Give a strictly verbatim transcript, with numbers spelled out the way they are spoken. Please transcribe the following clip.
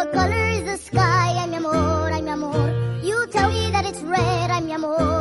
What color is the sky? Ay, mi amor, ay, mi amor. You tell me that it's red, ay, mi amor.